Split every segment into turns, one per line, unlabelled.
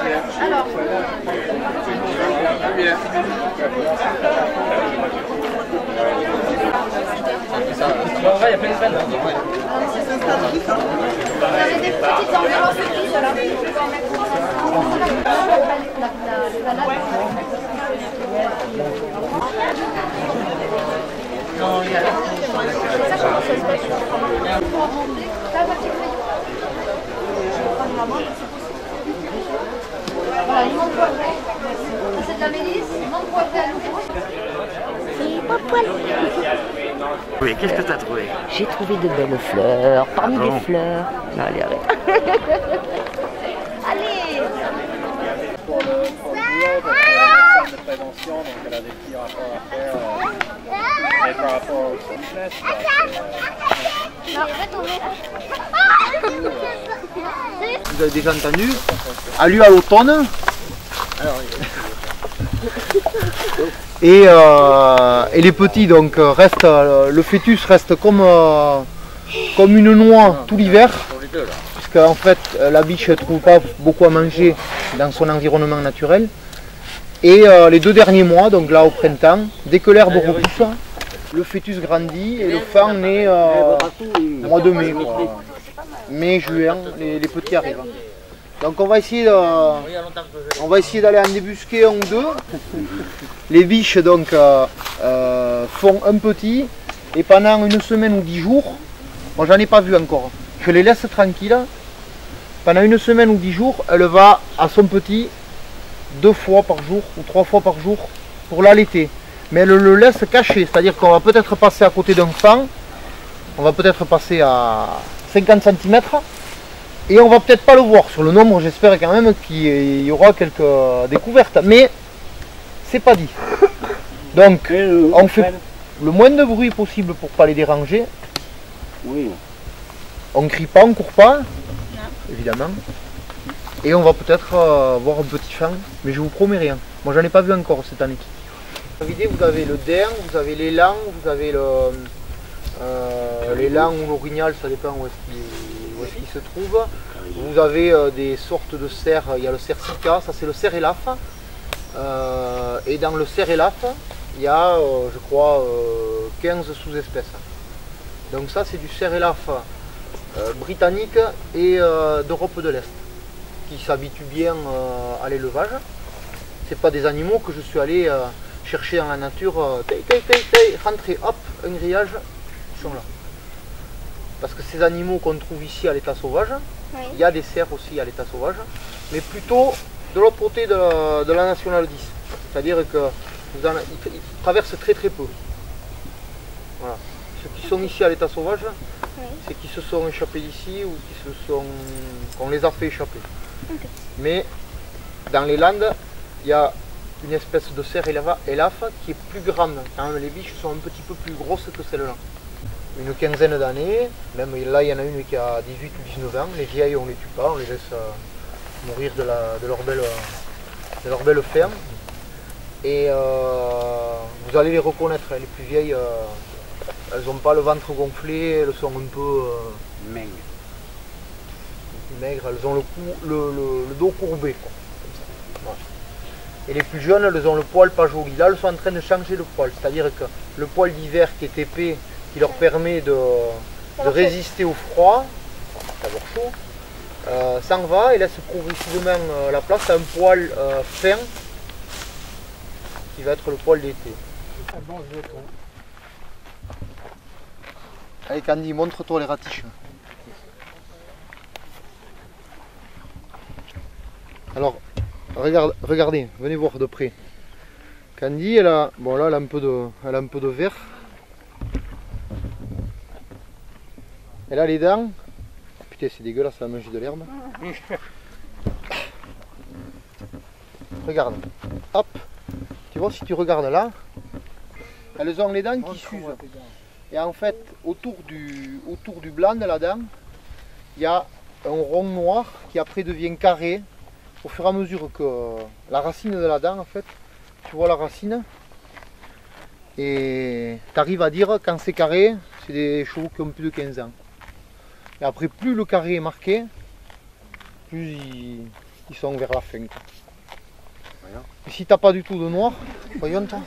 Alors.
Bon, il y a plein de fans.
Vous avez des petites enveloppes petites là.
Non, il y a
voilà, limon poivré. C'est de la mélisse, limon poivré à nouveau.
C'est pas poil.
Oui, qu'est-ce que tu as trouvé?
J'ai trouvé de belles fleurs, parmi les fleurs. Non, allez, arrête. Allez.
De prévention, donc elle a des petits rapports à faire et par rapport au fitness.
Vous avez déjà entendu, a lieu à l'automne. Et les petits donc restent, le fœtus reste comme une noix tout l'hiver, puisque en fait la biche ne trouve pas beaucoup à manger dans son environnement naturel. Et les 2 derniers mois, donc là au printemps, dès que l'herbe repousse, le fœtus grandit et le faon naît au mois de mai. Mai, juin, les petits arrivent. Donc on va essayer d'aller en débusquer un ou deux. Les biches donc font un petit et pendant une semaine ou 10 jours, moi j'en ai pas vu encore, je les laisse tranquilles. Pendant une semaine ou 10 jours, elle va à son petit 2 fois par jour ou 3 fois par jour pour l'allaiter. Mais elle le laisse caché, c'est-à-dire qu'on va peut-être passer à côté d'un faon, on va peut-être passer à 50 cm et on va peut-être pas le voir. Sur le nombre, j'espère quand même qu'il y aura quelques découvertes, mais c'est pas dit. Donc on fait le moins de bruit possible pour pas les déranger.
Oui.
On crie pas, on court pas, évidemment. Et on va peut-être voir un petit faon, mais je vous promets rien. Moi j'en ai pas vu encore cette année. Vous avez le daim, vous avez l'élan, vous avez l'élan ou l'orignal, ça dépend où est-ce qu'il se trouve. Vous avez des sortes de cerfs, il y a le cerf sika, ça c'est le cerf élaf. Et dans le cerf élaf, il y a je crois 15 sous-espèces. Donc ça c'est du cerf élaf britannique et d'Europe de l'Est, qui s'habituent bien à l'élevage. C'est pas des animaux que je suis allé chercher dans la nature, rentrer, hop, un grillage, ils sont là. Parce que ces animaux qu'on trouve ici à l'état sauvage, oui. Il y a des cerfs aussi à l'état sauvage, mais plutôt de l'autre côté de la nationale 10. C'est-à-dire qu'ils traversent très peu. Voilà. Ceux qui sont ici à l'état sauvage, oui. C'est qu'ils se sont échappés d'ici ou qu'on les a fait échapper. Okay. Mais dans les Landes, il y a une espèce de cerf élaf qui est plus grande. Quand même, les biches sont un petit peu plus grosses que celles-là. Une quinzaine d'années, même là il y en a une qui a 18 ou 19 ans. Les vieilles on les tue pas, on les laisse mourir de leur belle ferme. Et vous allez les reconnaître, les plus vieilles, elles n'ont pas le ventre gonflé, elles sont un peu maigres, elles ont le dos courbé. Quoi. Voilà. Et les plus jeunes, elles ont le poil pas joli. Là, elles sont en train de changer le poil, c'est-à-dire que le poil d'hiver qui est épais, qui leur permet de résister au froid, d'avoir chaud, s'en va et laisse progressivement la place à un poil fin qui va être le poil d'été. Allez Candy, montre-toi les ratiches. Alors, regardez, venez voir de près. Candy, elle a un peu de vert. Elle a les dents. Putain, c'est dégueulasse, elle a mangé de l'herbe. Regarde. Hop. Tu vois, si tu regardes là, elles ont les dents qui s'usent. Et en fait, autour du blanc de la dent, il y a un rond noir qui après devient carré. Au fur et à mesure que la racine de la dent, en fait, tu vois la racine. Et tu arrives à dire quand c'est carré, c'est des chevaux qui ont plus de 15 ans. Et après, plus le carré est marqué, plus Ils sont vers la fin. Quoi. Et si t'as pas du tout de noir, voyons toi.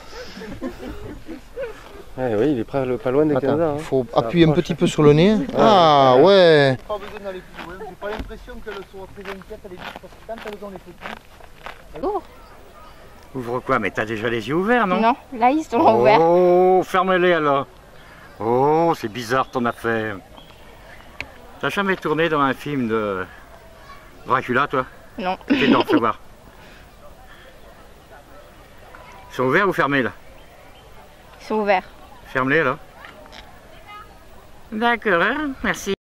Oui, il est pas loin des Canada.
Il faut appuyer un petit peu sur le nez. Ah ouais. Pas besoin d'aller plus loin. J'ai pas l'impression qu'elle soit très inquiète, elle est vite parce que quand elles ont les petits.
Ouvre quoi? Mais t'as déjà les yeux ouverts, non?
Non, là ils sont ouverts.
Oh, ferme-les alors. Oh, c'est bizarre ton affaire. T'as jamais tourné dans un film de Dracula, toi?
Non.
T'es dans, fais voir. Ils sont ouverts ou fermés là?
Ils sont ouverts.
Ferme-les alors. D'accord, hein? Merci.